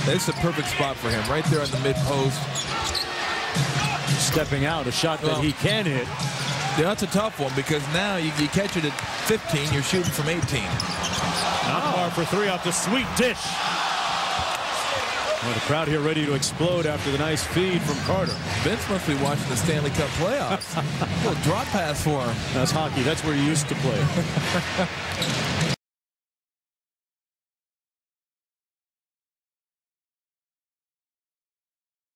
It's a perfect spot for him, right there on the mid-post. Stepping out, a shot that he can hit. Yeah, that's a tough one because now you catch it at 15, you're shooting from 18. Nachbar for three off the sweet dish. Well, the crowd here ready to explode after the nice feed from Carter. Vince must be watching the Stanley Cup playoffs. A little drop pass for him. That's hockey. That's where he used to play.